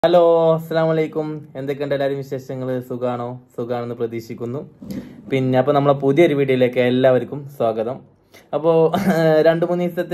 Hello, അസ്സലാമു അലൈക്കും. എന്തൊക്കെയുണ്ട് എല്ലാവരും വിശേഷങ്ങൾ? സുഖാണെന്ന് പ്രതീക്ഷിക്കുന്നു. പിന്നെ അപ്പോൾ നമ്മളെ പുതിയൊരു വീഡിയോയിലേക്ക് എല്ലാവർക്കും സ്വാഗതം. അപ്പോൾ രണ്ട്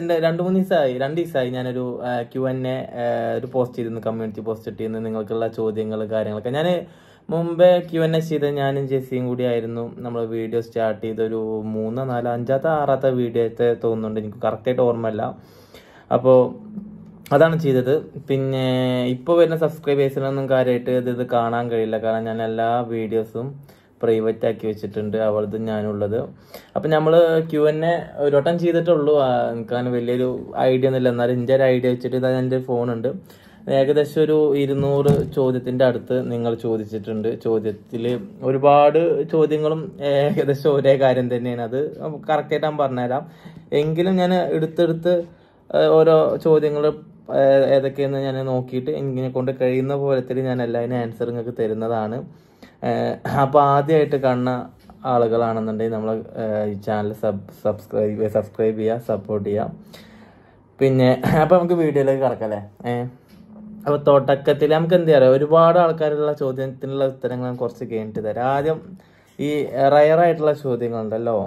ദിവസമായി ഞാനൊരു Q&A ഒരു പോസ്റ്റ് ചെയ്തിരുന്നു, കമ്മ്യൂണിറ്റി പോസ്റ്റ് ഇട്ടിരുന്നു. നിങ്ങൾക്കുള്ള ചോദ്യങ്ങൾ കാര്യങ്ങളൊക്കെ ഞാൻ മുമ്പേ Q&A ചെയ്ത് ഞാനും ജെസ്സിയും കൂടി ആയിരുന്നു നമ്മൾ വീഡിയോ സ്റ്റാർട്ട് ചെയ്തൊരു 3, 4, 5, 6 വീഡിയോത്തെ തോന്നുന്നുണ്ട്, എനിക്ക് കറക്റ്റായിട്ട് ഓർമ്മയില്ല. അപ്പോൾ അതാണ് ചെയ്തത്. പിന്നെ ഇപ്പോൾ വരുന്ന സബ്സ്ക്രൈബേഴ്സിനൊന്നും കാര്യമായിട്ട് ഇത് കാണാൻ കഴിയില്ല, കാരണം ഞാൻ എല്ലാ വീഡിയോസും പ്രൈവറ്റ് ആക്കി വെച്ചിട്ടുണ്ട്, അവളത് ഞാനുള്ളത്. അപ്പം നമ്മൾ Q&A ഒരു വട്ടം ചെയ്തിട്ടുള്ളൂ. എനിക്കങ്ങനെ വലിയൊരു ഐഡിയ ഒന്നുമില്ല, എന്നാലും എൻ്റെ ഒരു ഐഡിയ വെച്ചിട്ട് ഇതാ എൻ്റെ ഫോണുണ്ട്. ഏകദേശം ഒരു 200 ചോദ്യത്തിൻ്റെ അടുത്ത് നിങ്ങൾ ചോദിച്ചിട്ടുണ്ട്. ചോദ്യത്തിൽ ഒരുപാട് ചോദ്യങ്ങളും ഏകദേശം ഒരേ കാര്യം തന്നെയാണ്. അത് കറക്റ്റായിട്ട് ഞാൻ പറഞ്ഞുതരാം. എങ്കിലും ഞാൻ എടുത്തെടുത്ത് ഓരോ ചോദ്യങ്ങൾ ഏതൊക്കെയെന്ന് ഞാൻ നോക്കിയിട്ട് എങ്ങനെ കൊണ്ട് കഴിയുന്ന പോലത്തിൽ ഞാൻ എല്ലാതിനും ആൻസർ നിങ്ങൾക്ക് തരുന്നതാണ്. അപ്പോൾ ആദ്യമായിട്ട് കാണുന്ന ആളുകളാണെന്നുണ്ടെങ്കിൽ നമ്മൾ ഈ ചാനൽ സബ്സ്ക്രൈബ് ചെയ്യുക, സപ്പോർട്ട് ചെയ്യുക. പിന്നെ അപ്പോൾ നമുക്ക് വീഡിയോയിലേക്ക് കിടക്കല്ലേ. അപ്പോൾ തുടക്കത്തിൽ നമുക്ക് എന്ത് ചെയ്യാം, ഒരുപാട് ആൾക്കാരുള്ള ചോദ്യത്തിനുള്ള ഉത്തരങ്ങൾ കുറച്ച് കഴിഞ്ഞിട്ട് തരാം. ആദ്യം ഈ റയറായിട്ടുള്ള ചോദ്യങ്ങളുണ്ടല്ലോ,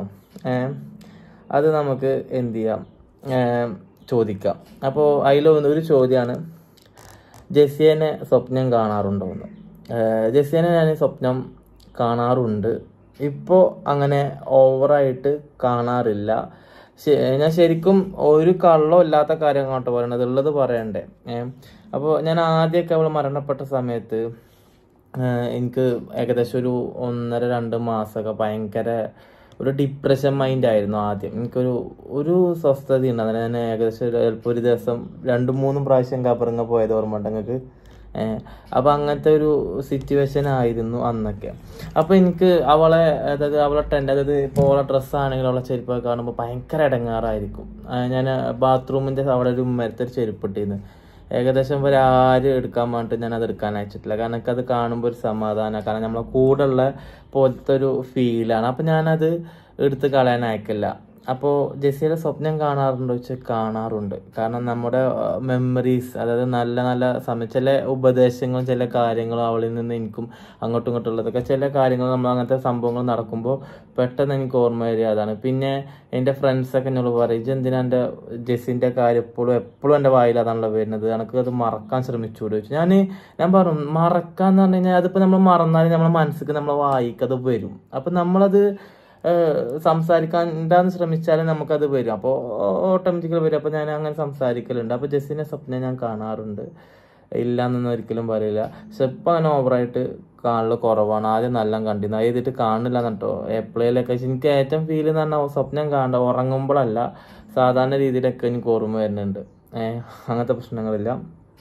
അത് നമുക്ക് എന്ത് ചെയ്യാം, ചോദിക്കാം. അപ്പോൾ അതിലൊരു ചോദ്യമാണ്, ജെസ്സിയെ സ്വപ്നം കാണാറുണ്ടോ എന്ന്. ജെസ്സിയെ ഞാൻ സ്വപ്നം കാണാറുണ്ട്. ഇപ്പോൾ അങ്ങനെ ഓവറായിട്ട് കാണാറില്ല. ഞാൻ ശരിക്കും ഒരു കള്ളോ ഇല്ലാത്ത കാര്യങ്ങളാട്ടോ പറയണത്, ഉള്ളത് പറയണ്ടേ. അപ്പോൾ ഞാൻ ആദ്യമൊക്കെ അവൾ മരണപ്പെട്ട സമയത്ത് എനിക്ക് ഏകദേശം ഒരു 1.5-2 മാസമൊക്കെ ഭയങ്കര ഒരു ഡിപ്രഷൻ മൈൻഡ് ആയിരുന്നു. ആദ്യം എനിക്കൊരു സ്വസ്ഥത ഉണ്ടാകുന്നില്ല. ഞാൻ ഏകദേശം ചിലപ്പോൾ ഒരു ദിവസം 2-3 പ്രാവശ്യം കബറിങ്ങ പോയത് ഓർമ്മ ഉണ്ട് നിങ്ങൾക്ക്. അപ്പോൾ അങ്ങനത്തെ ഒരു സിറ്റുവേഷൻ ആയിരുന്നു അന്നൊക്കെ. അപ്പോൾ എനിക്ക് അവളെ ടെൻറ്റ്, അതായത് ഇപ്പോൾ അവളെ ഡ്രസ്സാണെങ്കിലും അവളെ ചെരുപ്പൊക്കെ കാണുമ്പോൾ ഭയങ്കര ഇടങ്ങാറായിരിക്കും. ഞാൻ ബാത്റൂമിൻ്റെ അവിടെ ഒരു മരത്തൊരു ചെരുപ്പിട്ടിരുന്നു. ഏകദേശം ഒരു ആരും എടുക്കാൻ വേണ്ടിയിട്ട് ഞാൻ അത് എടുക്കാൻ അയച്ചിട്ടില്ല, കാരണം എനിക്കത് കാണുമ്പോൾ ഒരു സമാധാനമാണ്, കാരണം നമ്മളെ കൂടെയുള്ള പോലത്തെ ഒരു ഫീലാണ്. അപ്പം ഞാനത് എടുത്ത് കളയാൻ അയക്കില്ല. അപ്പോൾ ജെസ്സിയുടെ സ്വപ്നം കാണാറുണ്ടോ ചോദിച്ചാൽ കാണാറുണ്ട്. കാരണം നമ്മുടെ മെമ്മറീസ്, അതായത് നല്ല നല്ല ചില ഉപദേശങ്ങളും ചില കാര്യങ്ങളും അവളിൽ നിന്ന് എനിക്കും അങ്ങോട്ടും ഇങ്ങോട്ടുള്ളതൊക്കെ ചില കാര്യങ്ങൾ നമ്മൾ അങ്ങനത്തെ സംഭവങ്ങൾ നടക്കുമ്പോൾ പെട്ടെന്ന് എനിക്ക് ഓർമ്മ വരിക അതാണ്. പിന്നെ എൻ്റെ ഫ്രണ്ട്സൊക്കെ എന്നോട് പറയും, ഇതെന്തിനാ എൻ്റെ ജെസ്സിൻ്റെ കാര്യം എപ്പോഴും എൻ്റെ വായിൽ അതാണല്ലോ വരുന്നത്, എനിക്ക് അത് മറക്കാൻ ശ്രമിച്ചുകൂടെ ചോദിച്ചു. ഞാൻ പറഞ്ഞു, മറക്കാന്ന് പറഞ്ഞു കഴിഞ്ഞാൽ അതിപ്പോൾ നമ്മൾ മറന്നാലും നമ്മളെ മനസ്സിലേക്ക് നമ്മളെ വായിക്കത് വരും. അപ്പം നമ്മളത് സംസാരിക്കാണ്ടാന്ന് ശ്രമിച്ചാലും നമുക്കത് വരും, അപ്പോൾ ഓട്ടോമാറ്റിക്കലി വരും. അപ്പോൾ ഞാൻ അങ്ങനെ സംസാരിക്കലുണ്ട്. അപ്പോൾ ജെസ്സിൻ്റെ സ്വപ്നം ഞാൻ കാണാറുണ്ട്, ഇല്ല എന്നൊന്നും ഒരിക്കലും പറയില്ല. പക്ഷെ ഇപ്പം അങ്ങനെ ഓവറായിട്ട് കാണൽ കുറവാണ്. ആദ്യം നല്ല കണ്ടിരുന്നു, എഴുതിയിട്ട് കാണില്ല എന്നിട്ടോ എപ്പോഴേലൊക്കെ. എനിക്ക് ഏറ്റവും ഫീൽ എന്ന് പറഞ്ഞാൽ സ്വപ്നം കാണണ്ട ഉറങ്ങുമ്പോഴല്ല, സാധാരണ രീതിയിലൊക്കെ എനിക്ക് ഓർമ്മ വരുന്നുണ്ട്. അങ്ങനത്തെ പ്രശ്നങ്ങളില്ല.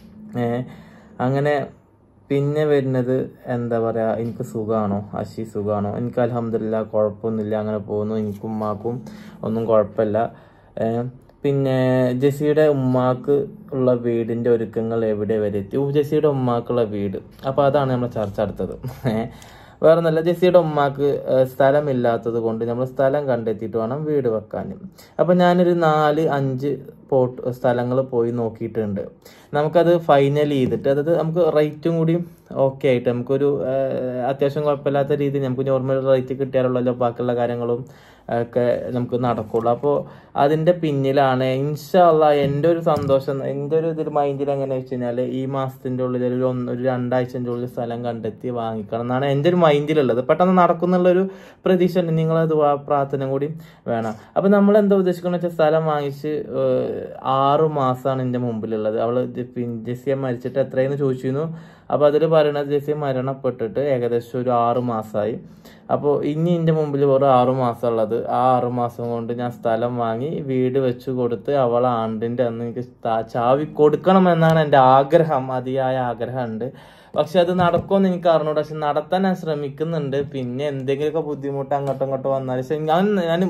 അങ്ങനെ പിന്നെ വരുന്നത് എന്താ പറയുക, എനിക്ക് സുഖമാണോ, സുഖമാണോ? എനിക്ക് അൽഹംദുലില്ലാ കുഴപ്പമൊന്നുമില്ല, അങ്ങനെ പോകുന്നു. എനിക്കും ഉമ്മാക്കും ഒന്നും കുഴപ്പമില്ല. പിന്നെ ജെസ്സിയുടെ ഉമ്മാക്ക് ഉള്ള വീടിൻ്റെ ഒരുക്കങ്ങൾ എവിടെ വരെ എത്തി? ജെസ്സിയുടെ ഉമ്മാക്കുള്ള വീട്, അപ്പോൾ അതാണ് നമ്മൾ ചർച്ച അടുത്തത്. വേറെ ഒന്നല്ല, ജെസ്സിയുടെ ഉമ്മാക്ക് സ്ഥലമില്ലാത്തത് കൊണ്ട് നമ്മൾ സ്ഥലം കണ്ടെത്തിയിട്ട് വേണം വീട് വെക്കാൻ. അപ്പം ഞാനൊരു 4-5 സ്ഥലങ്ങൾ പോയി നോക്കിയിട്ടുണ്ട്. നമുക്കത് ഫൈനൽ ചെയ്തിട്ട്, അതായത് നമുക്ക് റേറ്റും കൂടി ഓക്കെ ആയിട്ട് നമുക്കൊരു അത്യാവശ്യം കുഴപ്പമില്ലാത്ത രീതിയിൽ നമുക്ക് നോർമൽ റേറ്റ് കിട്ടിയാലുള്ളല്ലോ ബാക്കിയുള്ള കാര്യങ്ങളും ഒക്കെ നമുക്ക് നടക്കുള്ളൂ. അപ്പോൾ അതിൻ്റെ പിന്നിലാണ് ഇൻഷാ അള്ളാ എൻ്റെ ഒരു സന്തോഷം. എൻ്റെ ഒരു ഇതിൽ മൈൻഡിൽ എങ്ങനെ വെച്ച് കഴിഞ്ഞാൽ ഈ മാസത്തിൻ്റെ ഉള്ളിൽ ഒരു 2 ആഴ്ചൻ്റെ ഉള്ളിൽ സ്ഥലം കണ്ടെത്തി വാങ്ങിക്കണം എന്നാണ് എൻ്റെ ഒരു മൈൻഡിലുള്ളത്. പെട്ടെന്ന് നടക്കുന്നുള്ളൊരു പ്രതീക്ഷ ഉണ്ട്. നിങ്ങളത് പ്രാർത്ഥന കൂടി വേണം. അപ്പം നമ്മൾ എന്താ ഉദ്ദേശിക്കുന്നത് വെച്ചാൽ, സ്ഥലം വാങ്ങിച്ച് 6 മാസമാണ് എൻ്റെ മുമ്പിലുള്ളത്. അവൾ ജെസ്സിയെ മരിച്ചിട്ട് എത്രയെന്ന് ചോദിച്ചിരുന്നു. അപ്പോൾ അതിൽ പറയണത് ജെസ്സിയെ മരണപ്പെട്ടിട്ട് ഏകദേശം ഒരു 6 മാസമായി. അപ്പോൾ ഇനി എൻ്റെ മുമ്പിൽ വെറും 6 മാസം ഉള്ളത്. ആ 6 മാസം കൊണ്ട് ഞാൻ സ്ഥലം വാങ്ങി വീട് വെച്ച് കൊടുത്ത് അവളെ ആണ്ടിൻ്റെ അന്ന് എനിക്ക് ചാവി കൊടുക്കണം എന്നാണ് എൻ്റെ ആഗ്രഹം, അതിയായ ആഗ്രഹമുണ്ട്. പക്ഷെ അത് നടക്കുമെന്ന് എനിക്ക് അറിഞ്ഞൂടാ. പക്ഷെ നടത്താൻ ഞാൻ ശ്രമിക്കുന്നുണ്ട്. പിന്നെ എന്തെങ്കിലുമൊക്കെ ബുദ്ധിമുട്ട് അങ്ങോട്ടും ഇങ്ങോട്ടും വന്നാൽ, പക്ഷെ ഞാൻ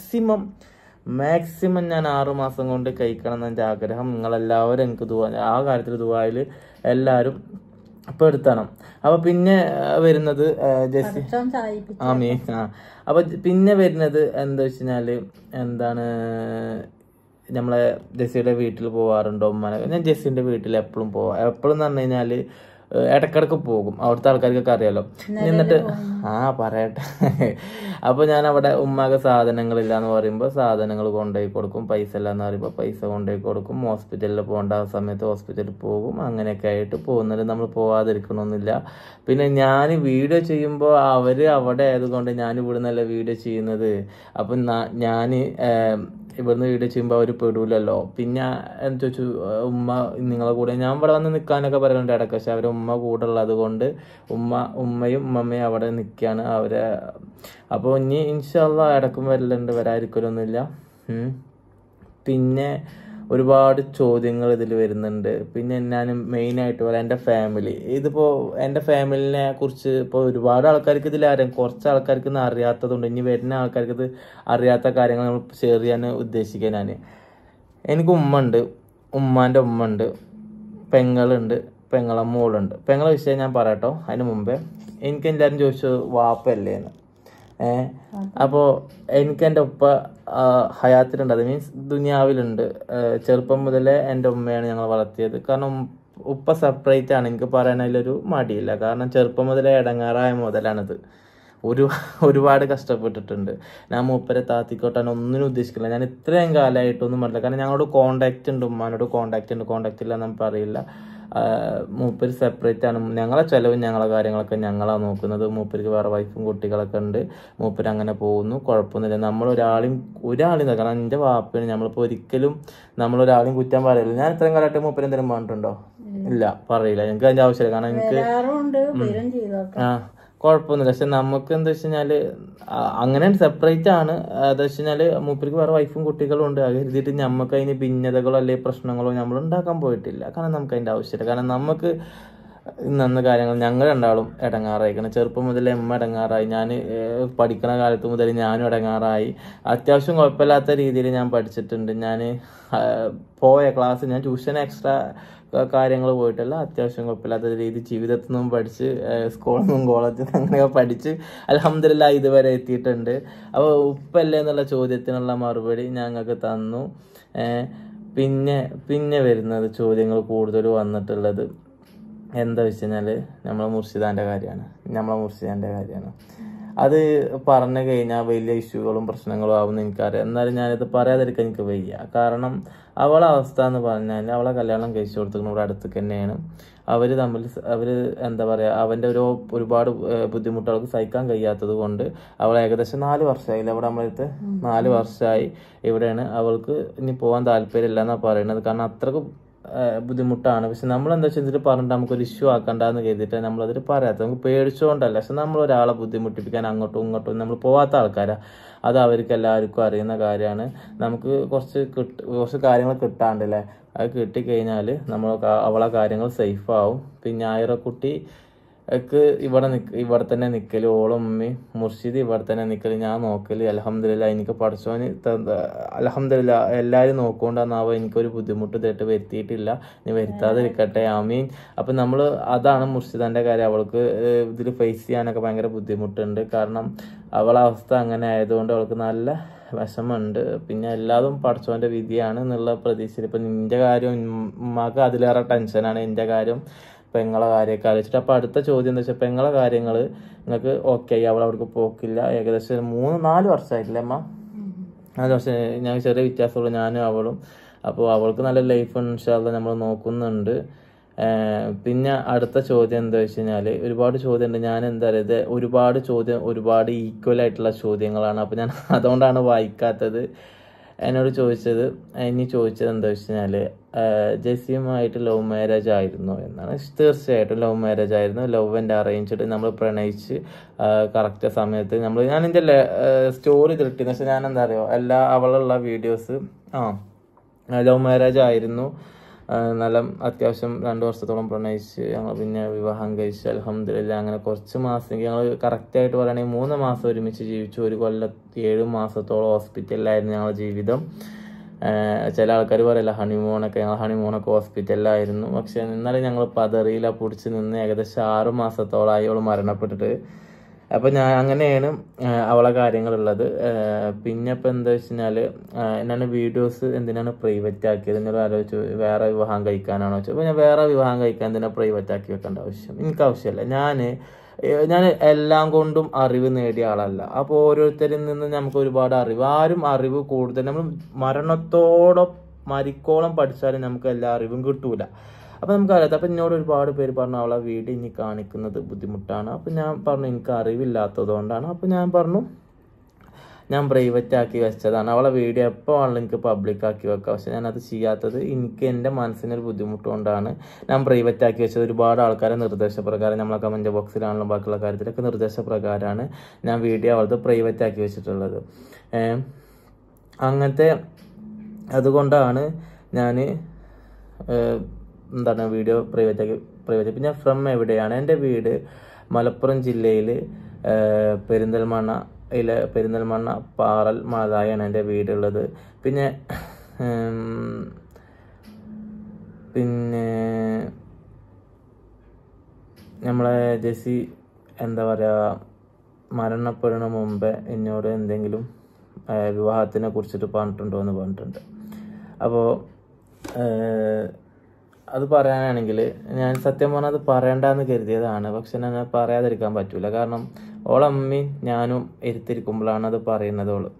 മാക്സിമം ഞാൻ 6 മാസം കൊണ്ട് കഴിക്കണം എന്ന് എൻ്റെ ആഗ്രഹം. നിങ്ങളെല്ലാവരും എനിക്ക് ആ കാര്യത്തിൽ ദുആയിൽ എല്ലാവരും പെടുത്തണം. അപ്പൊ പിന്നെ വരുന്നത് ജെസ്സി അപ്പൊ പിന്നെ വരുന്നത് എന്താ വെച്ച് കഴിഞ്ഞാല്, എന്താണ് നമ്മളെ ജെസ്സിയുടെ വീട്ടിൽ പോവാറുണ്ടോ ഉമ്മനെ? ഞാൻ ജെസ്സിന്റെ വീട്ടിൽ എപ്പോഴും പോവാം. എപ്പോഴും എന്ന് പറഞ്ഞു കഴിഞ്ഞാൽ ഇടക്കിടക്ക് പോകും. അവിടുത്തെ ആൾക്കാർക്കൊക്കെ അറിയാലോ. എന്നിട്ട് പറയട്ടെ. അപ്പോൾ ഞാൻ അവിടെ ഉമ്മാക്ക് സാധനങ്ങളില്ല എന്ന് പറയുമ്പോൾ സാധനങ്ങൾ കൊണ്ടുപോയി കൊടുക്കും, പൈസ ഇല്ല എന്ന് പറയുമ്പോൾ പൈസ കൊണ്ടുപോയി കൊടുക്കും, ഹോസ്പിറ്റലിൽ പോകേണ്ട സമയത്ത് ഹോസ്പിറ്റലിൽ പോകും. അങ്ങനെയൊക്കെ ആയിട്ട് പോകുന്നത്. നമ്മൾ പോവാതിരിക്കണമെന്നില്ല. പിന്നെ ഞാൻ വീഡിയോ ചെയ്യുമ്പോൾ അവർ അവിടെ ആയതുകൊണ്ട് ഞാൻ ഇവിടെ നിന്നല്ല വീഡിയോ ചെയ്യുന്നത്. അപ്പം ഞാൻ ഇവിടുന്ന് വീഡിയോ ചെയ്യുമ്പോൾ അവർ പെടൂലല്ലോ. പിന്നെ എന്ന് ചോദിച്ചു ഉമ്മ നിങ്ങളെ കൂടെ ഞാൻ ഇവിടെ വന്ന് നിൽക്കാനൊക്കെ പറയുന്നുണ്ട് ഇടയ്ക്ക്. പക്ഷെ അവരെ ഉമ്മ കൂടെ ഉള്ളത് കൊണ്ട് ഉമ്മയും ഉമ്മയും അവിടെ നിൽക്കുകയാണ് അവരെ. അപ്പോൾ ഇനി ഇൻഷാ അല്ലാഹ് ഇടയ്ക്കും വരലുണ്ട്, വരാതിരിക്കലൊന്നുമില്ല. പിന്നെ ഒരുപാട് ചോദ്യങ്ങൾ ഇതിൽ വരുന്നുണ്ട്. പിന്നെ ഞാൻ മെയിനായിട്ട് പറയാം എൻ്റെ ഫാമിലി. ഇതിപ്പോൾ എൻ്റെ ഫാമിലിനെ കുറിച്ച് ഇപ്പോൾ ഒരുപാട് ആൾക്കാർക്ക് ഇതിലറിയാം, കുറച്ച് ആൾക്കാർക്ക് ഇത് അറിയാത്തതുകൊണ്ട് ഇനി വരുന്ന ആൾക്കാർക്ക് ഇത് അറിയാത്ത കാര്യങ്ങൾ നമ്മൾ ഷെയർ ചെയ്യാൻ ഉദ്ദേശിക്കുക. എനിക്ക് ഉമ്മ ഉണ്ട്, ഉമ്മാൻ്റെ ഉമ്മ ഉണ്ട്, പെങ്ങളുണ്ട്, പെങ്ങളെ മോളുണ്ട്. പെങ്ങളെ വിഷയം ഞാൻ പറയാട്ടോ. അതിന് മുമ്പേ എനിക്ക് എല്ലാവരും ചോദിച്ചു വാപ്പല്ലേന്ന്. അപ്പോൾ എനിക്ക് എൻ്റെ ഉപ്പ ഹയാത്തിലുണ്ട്, അത് മീൻസ് ദുനിയാവിലുണ്ട്. ചെറുപ്പം മുതലേ എൻ്റെ ഉമ്മയാണ് ഞങ്ങൾ വളർത്തിയത്. കാരണം ഉപ്പ സെപ്പറേറ്റ് ആണ്. എനിക്ക് പറയാൻ അതിലൊരു മടിയില്ല. കാരണം ചെറുപ്പം മുതലേ ഇടങ്ങാറായ മുതലാണിത്. ഒരുപാട് കഷ്ടപ്പെട്ടിട്ടുണ്ട്. ഞാൻ മൂപ്പരെ താത്തിക്കോട്ടാൻ ഒന്നിനും ഉദ്ദേശിക്കില്ല. ഞാൻ ഇത്രയും കാലമായിട്ടൊന്നും പറഞ്ഞില്ല. കാരണം ഞങ്ങളോട് കോണ്ടാക്റ്റ് ഉണ്ട്, ഉമ്മാനോട് കോണ്ടാക്റ്റ് ഇല്ല എന്ന് പറയില്ല. മൂപ്പര് സെപ്പറേറ്റ് ആണ്. ഞങ്ങളെ ചിലവും ഞങ്ങളെ കാര്യങ്ങളൊക്കെ ഞങ്ങളാണ് നോക്കുന്നത്. മൂപ്പർക്ക് വേറെ വൈഫും കുട്ടികളൊക്കെ ഉണ്ട്. മൂപ്പര് അങ്ങനെ പോകുന്നു, കുഴപ്പമൊന്നുമില്ല. നമ്മളൊരാളെയും കാരണം എൻ്റെ വാപ്പയാണ്. നമ്മളിപ്പോൾ ഒരിക്കലും നമ്മളൊരാളെയും കുറ്റം പറയില്ല. ഞാൻ ഇത്രയും കാലമായിട്ട് മൂപ്പര് എന്തെങ്കിലും പറഞ്ഞിട്ടുണ്ടോ? ഇല്ല, പറയില്ല. എനിക്ക് അതിൻ്റെ ആവശ്യമില്ല. കാരണം എനിക്ക് കുഴപ്പമൊന്നുമില്ല. പക്ഷെ നമുക്ക് എന്താ വെച്ച് കഴിഞ്ഞാൽ അങ്ങനെ സെപ്പറേറ്റ് ആണ്. എന്താ വെച്ച് കഴിഞ്ഞാൽ മൂപ്പർക്ക് വേറെ വൈഫും കുട്ടികളും ഉണ്ട്. അത് കരുതിയിട്ട് നമുക്ക് അതിന് ഭിന്നതകളോ അല്ലെങ്കിൽ പ്രശ്നങ്ങളോ നമ്മൾ ഉണ്ടാക്കാൻ പോയിട്ടില്ല. കാരണം നമുക്ക് അതിൻ്റെ ആവശ്യമില്ല. കാരണം നമുക്ക് നന്ന കാര്യങ്ങൾ ഞങ്ങൾ രണ്ടാളും ഇടങ്ങാറായിക്കണം. ചെറുപ്പം മുതലേ ഉമ്മ ഇടങ്ങാറായി, ഞാൻ പഠിക്കുന്ന കാലത്ത് മുതൽ ഞാനും ഇടങ്ങാറായി. അത്യാവശ്യം കുഴപ്പമില്ലാത്ത രീതിയിൽ ഞാൻ പഠിച്ചിട്ടുണ്ട്. ഞാൻ പോയ ക്ലാസ്, ഞാൻ ട്യൂഷൻ എക്സ്ട്രാ കാര്യങ്ങൾ പോയിട്ടല്ല, അത്യാവശ്യം കുഴപ്പമില്ലാത്ത രീതി ജീവിതത്തിൽ നിന്നും പഠിച്ച് സ്കൂളിൽ നിന്നും കോളേജിൽ നിന്നും അങ്ങനെയൊക്കെ പഠിച്ച് അൽഹംദുലില്ലാഹ് ഇതുവരെ എത്തിയിട്ടുണ്ട്. അപ്പോൾ ഉപ്പല്ലേ എന്നുള്ള ചോദ്യത്തിനുള്ള മറുപടി ഞങ്ങൾക്ക് തന്നു. പിന്നെ വരുന്നത് ചോദ്യങ്ങൾ കൂടുതൽ വന്നിട്ടുള്ളത് എന്താ വെച്ച് കഴിഞ്ഞാൽ നമ്മളെ മുർഷിദാൻ്റെ കാര്യമാണ്. അത് പറഞ്ഞു കഴിഞ്ഞാൽ വലിയ ഇഷ്യൂകളും പ്രശ്നങ്ങളും ആവുമെന്ന് എനിക്കറിയാം. എന്നാലും ഞാനിത് പറയാതിരിക്കാൻ എനിക്ക് വയ്യ. കാരണം അവളെ അവസ്ഥ എന്ന് പറഞ്ഞാൽ അവളെ കല്യാണം കഴിച്ചു കൊടുത്തിരിക്കുന്ന ഇവിടെ അടുത്ത് തന്നെയാണ്. അവർ എന്താ പറയുക, അവൻ്റെ ഒരുപാട് ബുദ്ധിമുട്ടുകൾക്ക് സഹിക്കാൻ കഴിയാത്തത് കൊണ്ട് അവൾ ഏകദേശം 4 വർഷമായില്ല ഇവിടെ നമ്മളടുത്ത്. 4 വർഷമായി ഇവിടെയാണ്. അവൾക്ക് ഇനി പോകാൻ താല്പര്യമില്ല എന്നാണ് പറയുന്നത്. കാരണം അത്രക്ക് ബുദ്ധിമുട്ടാണ്. പക്ഷെ നമ്മളെന്താ വെച്ചാൽ ഇതിൽ പറഞ്ഞിട്ട് നമുക്കൊരു ഇഷ്യൂ ആക്കണ്ടെന്ന് കരുതിയിട്ട് നമ്മളതിൽ പറയാത്തത്. നമുക്ക് പേടിച്ചുകൊണ്ടല്ല. പക്ഷെ നമ്മളൊരാളെ ബുദ്ധിമുട്ടിപ്പിക്കാൻ അങ്ങോട്ടും ഇങ്ങോട്ടും നമ്മൾ പോകാത്ത ആൾക്കാരാണ്. അത് അവർക്ക് എല്ലാവർക്കും അറിയുന്ന കാര്യമാണ്. നമുക്ക് കുറച്ച് കാര്യങ്ങൾ കിട്ടാണ്ടല്ലേ. അത് കിട്ടിക്കഴിഞ്ഞാൽ അവളെ കാര്യങ്ങൾ സേഫ് ആവും. പിന്നെ ആയിരക്കുട്ടി ഇവിടെ തന്നെ നിൽക്കല്, ഓളും ഉമ്മയും മുർഷിദ് ഇവിടെ തന്നെ നിൽക്കല്, ഞാൻ നോക്കല്. അൽഹംദുലില്ലാഹ് എനിക്ക് പഠിച്ചോന് അൽഹംദുലില്ലാഹ് എല്ലാവരും നോക്കുകൊണ്ടാന്നാവോ എനിക്കൊരു ബുദ്ധിമുട്ട് ഇതായിട്ട് വരുത്തിയിട്ടില്ല. ഇനി വരുത്താതിരിക്കട്ടെ, ആമീൻ. അപ്പം നമ്മൾ അതാണ് മുർഷിദാൻ്റെ കാര്യം. അവൾക്ക് ഇതിൽ ഫേസ് ചെയ്യാനൊക്കെ ഭയങ്കര ബുദ്ധിമുട്ടുണ്ട്. കാരണം അവളെ അവസ്ഥ അങ്ങനെ ആയതുകൊണ്ട് അവൾക്ക് നല്ല വിഷമമുണ്ട്. പിന്നെ എല്ലാതും പഠിച്ചോൻ്റെ വിധിയാണ് എന്നുള്ള പ്രതീക്ഷയിൽ. ഇപ്പം നിൻ്റെ കാര്യം ഉമ്മാക്ക് അതിലേറെ ടെൻഷനാണ്. എൻ്റെ കാര്യം പെങ്ങളെ കാര്യമൊക്കെ ആലോചിച്ചിട്ട്. അപ്പോൾ അടുത്ത ചോദ്യം എന്താ വെച്ചാൽ പെങ്ങളെ കാര്യങ്ങൾ നിങ്ങൾക്ക് ഓക്കെ ആയി, അവൾ അവിടേക്ക് പോക്കില്ല. ഏകദേശം 3-4 വർഷമായിട്ടില്ലേ അമ്മ? 4 വർഷം. ഞങ്ങൾക്ക് ചെറിയ വ്യത്യാസമുള്ളൂ ഞാനും അവളും. അപ്പോൾ അവൾക്ക് നല്ല ലൈഫ് ഇൻഷാ അല്ലാഹ് നമ്മൾ നോക്കുന്നുണ്ട്. പിന്നെ അടുത്ത ചോദ്യം എന്താ വെച്ച് കഴിഞ്ഞാൽ ഒരുപാട് ചോദ്യമുണ്ട്. ഞാൻ എന്താ പറയുക, ഒരുപാട് ഈക്വൽ ആയിട്ടുള്ള ചോദ്യങ്ങളാണ്. അപ്പോൾ ഞാൻ അതുകൊണ്ടാണ് വായിക്കാത്തത്. എന്നോട് ഇനി ചോദിച്ചത് എന്താ വെച്ച് കഴിഞ്ഞാൽ ജെസ്സിയുമായിട്ട് ലവ് മാരേജ് ആയിരുന്നു എന്നാണ്. തീർച്ചയായിട്ടും ലവ് മാരേജ് ആയിരുന്നു. Love and arranged. നമ്മൾ പ്രണയിച്ച് കറക്റ്റ് സമയത്ത് ഞാൻ എൻ്റെ സ്റ്റോറി തിരട്ടിന്ന് വെച്ചാൽ ഞാൻ എന്താ പറയുക അവളുള്ള വീഡിയോസ് ലവ് മാരേജ് ആയിരുന്നു. നല്ല അത്യാവശ്യം 2 വർഷത്തോളം പ്രണയിച്ച് ഞങ്ങൾ പിന്നെ വിവാഹം കഴിച്ച് അൽഹംദുലില്ലാഹ്. അങ്ങനെ കുറച്ച് മാസം ഞങ്ങൾ കറക്റ്റായിട്ട് പറയുകയാണെങ്കിൽ 3 മാസം ഒരുമിച്ച് ജീവിച്ചു. 1 കൊല്ലം 7 മാസത്തോളം ഹോസ്പിറ്റലിലായിരുന്നു ഞങ്ങളുടെ ജീവിതം. ചില ആൾക്കാർ പറയില്ല ഞങ്ങൾ ഹണിമൂണൊക്കെ ഹോസ്പിറ്റലിലായിരുന്നു. പക്ഷെ എന്നാലും ഞങ്ങൾ പതറിയില്ല, പിടിച്ച് നിന്ന്. ഏകദേശം 6 മാസത്തോളമായി അവൾ മരണപ്പെട്ടിട്ട്. അപ്പോൾ ഞാൻ അങ്ങനെയാണ് അവളെ കാര്യങ്ങളുള്ളത്. പിന്നെ ഇപ്പം എന്താ വെച്ച് കഴിഞ്ഞാൽ ഞാൻ വീഡിയോസ് എന്തിനാണ് പ്രൈവറ്റ് ആക്കിയത് എന്നൊരു ആലോചിച്ചു. വേറെ വിവാഹം കഴിക്കാനാണോ വെച്ചാൽ അപ്പോൾ ഞാൻ വേറെ വിവാഹം കഴിക്കാൻ എന്തിനാണ് പ്രൈവറ്റ് ആക്കി വെക്കേണ്ട ആവശ്യം? എനിക്ക് ആവശ്യമില്ല. ഞാൻ എല്ലാം കൊണ്ടും അറിവ് നേടിയ ആളല്ല. അപ്പോൾ ഓരോരുത്തരിൽ നിന്ന് നമുക്ക് ഒരുപാട് ആരും അറിവ് കൂടുതൽ നമ്മൾ മരിക്കോളം പഠിച്ചാലും നമുക്ക് എല്ലാ അറിവും കിട്ടൂല. അപ്പോൾ നമുക്കറിയാം. അപ്പം എന്നോട് ഒരുപാട് പേര് പറഞ്ഞു അവളെ വീഡിയോ ഇനി കാണിക്കുന്നത് ബുദ്ധിമുട്ടാണ്. അപ്പം ഞാൻ പറഞ്ഞു എനിക്ക് അറിവില്ലാത്തത് കൊണ്ടാണ്. അപ്പോൾ ഞാൻ പറഞ്ഞു ഞാൻ പ്രൈവറ്റ് ആക്കി വെച്ചതാണ്. അവളെ വീഡിയോ എപ്പോൾ ആണെങ്കിലും എനിക്ക് പബ്ലിക് ആക്കി വെക്കാം. പക്ഷെ ഞാനത് ചെയ്യാത്തത് എനിക്ക് എൻ്റെ മനസ്സിനൊരു ബുദ്ധിമുട്ട് കൊണ്ടാണ് ഞാൻ പ്രൈവറ്റ് ആക്കി വെച്ചത്. ഒരുപാട് ആൾക്കാരെ നിർദ്ദേശപ്രകാരം നമ്മളെ കമൻറ്റ് ബോക്സിലാണെങ്കിലും ബാക്കിയുള്ള കാര്യത്തിലൊക്കെ നിർദ്ദേശപ്രകാരമാണ് ഞാൻ വീഡിയോ അവളത് പ്രൈവറ്റ് ആക്കി വെച്ചിട്ടുള്ളത്. അങ്ങനത്തെ അതുകൊണ്ടാണ് ഞാൻ വീഡിയോ പ്രൈവറ്റ്. പിന്നെ ഫ്രം എവിടെയാണ്? എൻ്റെ വീട് മലപ്പുറം ജില്ലയിൽ പെരിന്തൽമണ്ണ പാറൽ മാതായാണ് എൻ്റെ വീടുള്ളത്. പിന്നെ നമ്മളെ ജെസ്സി എന്താ പറയുക മരണപ്പെടുന്ന മുമ്പേ എന്നോട് എന്തെങ്കിലും വിവാഹത്തിനെ കുറിച്ചിട്ട് പറഞ്ഞിട്ടുണ്ടോ എന്ന് പറഞ്ഞിട്ടുണ്ട്. അപ്പോൾ അത് പറയാനാണെങ്കിൽ ഞാൻ സത്യം പറഞ്ഞാൽ അത് പറയണ്ടെന്ന് കരുതിയതാണ്. പക്ഷെ ഞാൻ പറയാതിരിക്കാൻ പറ്റൂല. കാരണം ഓളമ്മയും ഞാനും ഇരുത്തിരിക്കുമ്പോഴാണ് അത് പറയുന്നത് ഓള്.